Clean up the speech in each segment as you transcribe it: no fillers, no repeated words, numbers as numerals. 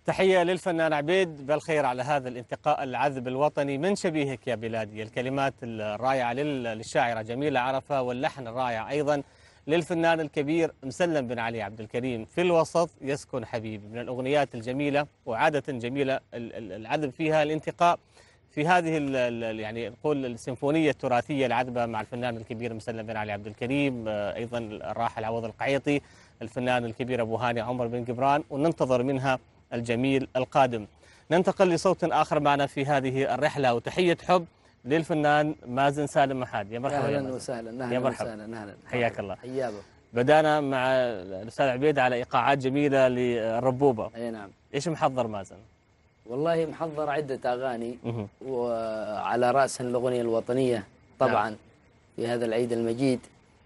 تحية للفنان عبيد بالخير على هذا الانتقاء العذب الوطني من شبيهك يا بلادي. الكلمات الرائعة للشاعرة جميلة عرفة، واللحن الرائع أيضا للفنان الكبير مسلم بن علي عبد الكريم. في الوسط يسكن حبيبي، من الأغنيات الجميلة وعادة جميلة العذب فيها الانتقاء في هذه يعني نقول السيمفونية التراثية العذبة مع الفنان الكبير مسلم بن علي عبد الكريم، أيضا الراحل عوض القعيطي، الفنان الكبير أبو هاني عمر بن جبران، وننتظر منها الجميل القادم. ننتقل لصوت آخر معنا في هذه الرحلة، وتحية حب للفنان مازن سالم محاد. يا مرحبا. أهلا وسهلا. يا مرحبا. أهلا. حياك الله. حيابه. بدأنا مع الأستاذ عبيد على إيقاعات جميلة للربوبة. أي نعم. إيش محضر مازن؟ والله محضر عدة أغاني، وعلى رأسها الأغنية الوطنية طبعا. نعم. في هذا العيد المجيد،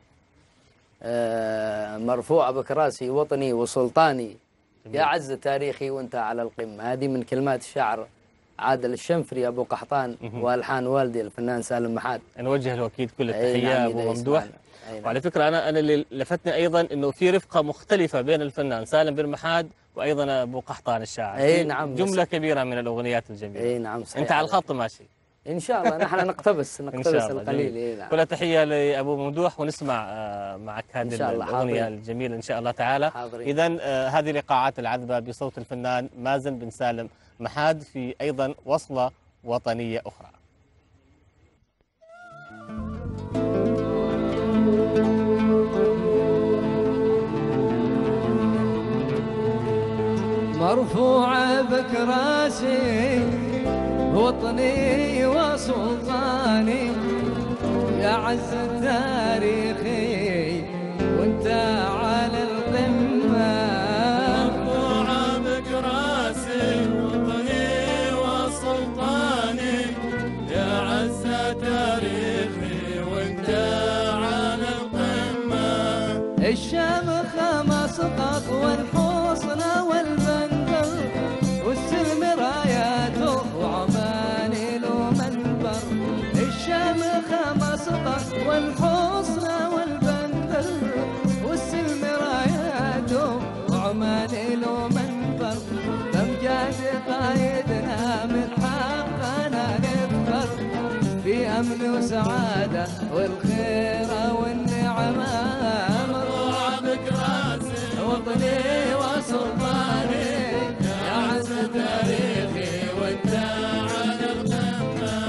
مرفوع بكراسي وطني وسلطاني، يا عز تاريخي وانت على القمة. هذه من كلمات الشاعر عادل الشنفري أبو قحطان، والحان والدي الفنان سالم محاد. نوجه له أكيد كل التحية أبو ممدوح. نعم. وعلى فكرة أنا اللي لفتني أيضا إنه في رفقة مختلفة بين الفنان سالم بن محاد وأيضا أبو قحطان الشاعر. أي نعم. جملة كبيرة من الأغنيات الجميلة. أي نعم صحيح. أنت على الخط ماشي إن شاء الله. نحن نقتبس القليل. نعم. كل تحية لأبو ممدوح، ونسمع معك هذه الأغنية الجميلة إن شاء الله تعالى. إذا هذه الإيقاعات العذبة بصوت الفنان مازن بن سالم محاد في أيضا وصلة وطنية أخرى. مرفوعة بكراسي وطني وسلطاني، يا عز تاريخي وانت على القمة. مرفوعة بكراسي وطني وسلطاني، يا عز تاريخي وانت على القمة. الشمخ مسقط والحصن والبندر، والسلم راياته وعماني له منبر. الشمخ مسقط والحصن والبندر، والسلم راياته وعماني له منبر. بأمجاد قايدنا من حقنا نفخر، في أمن وسعادة والخير والنعمة. وطني وسلطاني، يا عز تاريخي وانت على القمة.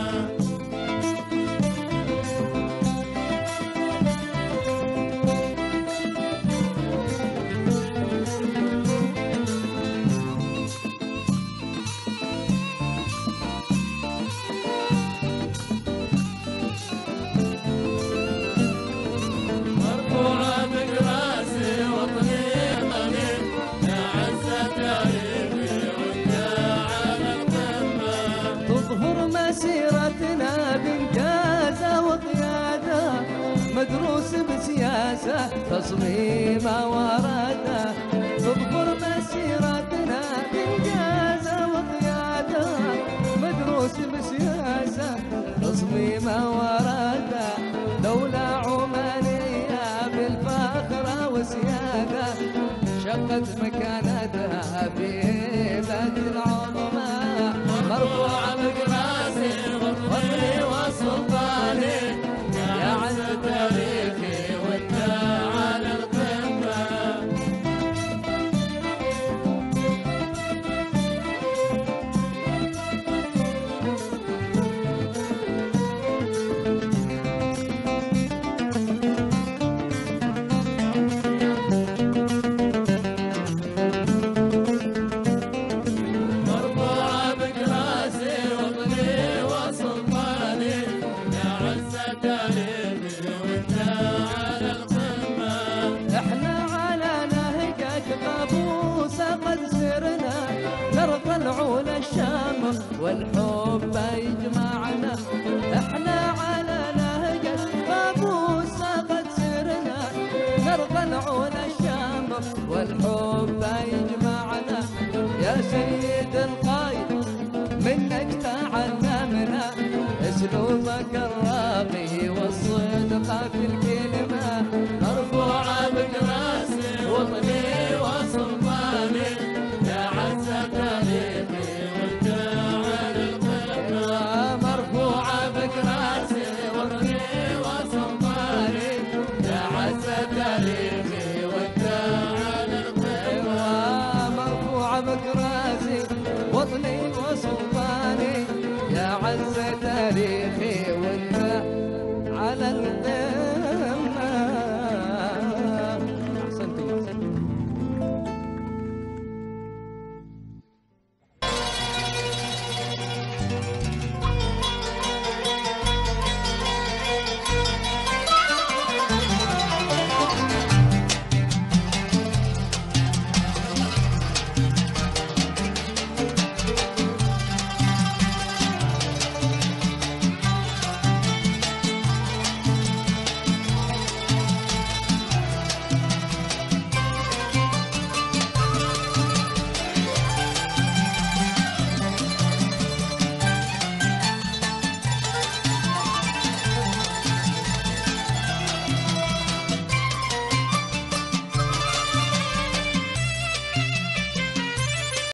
مرفوعة بكراسي وطني مسيرتنا بإنجازة وقيادة، مدروس بسياسة تصميم وراده. تظهر مسيرتنا بإنجازة وقيادة، مدروس بسياسة تصميم وراده. دولة عمانية بالفخر وسيادة، شقت مكانتها في هيبة العظماء. مرفوعة بكراسي وطني وسلطاني، يا عز تاريخي وانت على القمة. والحب يجمعنا، احنا على نهجة قابوس قد سرنا. نرقى العون الشامخ والحب يجمعنا، يا سيد